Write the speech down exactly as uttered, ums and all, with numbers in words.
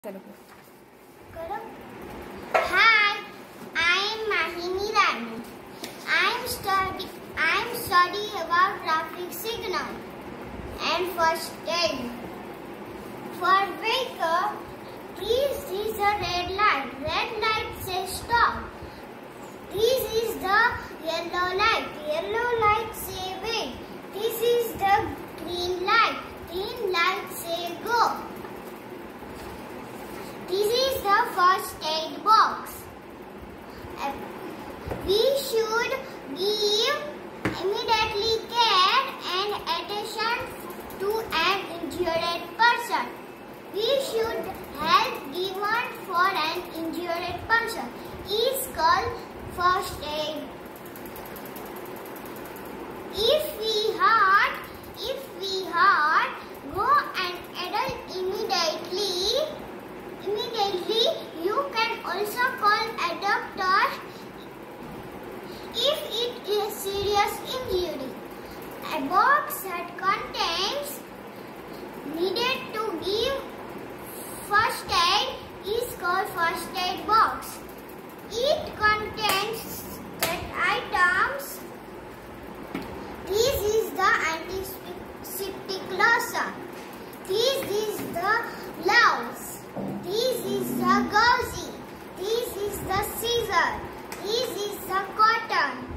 Hi, I am Mahini Rani. I am study. I am studying about traffic signal and first aid. For vehicle, this is a red light. Red light says stop. This is the yellow light. Yellow light say wait. This is the green light. Green light say go. This is the first aid box. We should give immediately care and attention to an injured person. We should help given for an injured person is called first aid. If we hurt, if we hurt, go and adult immediately. Immediately, you can also call a doctor if it is serious injury. A box that contains needed to give first aid is called first aid box. It contains that items. This is the antiseptic lotion. This is the gloves. This is the gauzy. This is the scissor. This is the cotton.